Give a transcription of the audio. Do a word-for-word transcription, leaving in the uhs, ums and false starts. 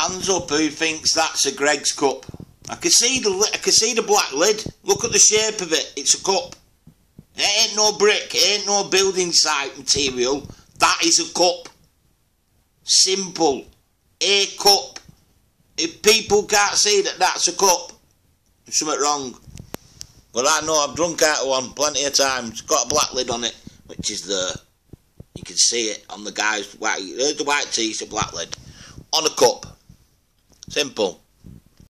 Hands up who thinks that's a Greggs cup. I can see the I can see the black lid. Look at the shape of it. It's a cup. It ain't no brick. It ain't no building site material. That is a cup. Simple. A cup. If people can't see that that's a cup, there's something wrong. Well, I know I've drunk out of one plenty of times. It's got a black lid on it, which is there. You can see it on the guy's white. There's the white tee, it's a black lid on a cup. Simple.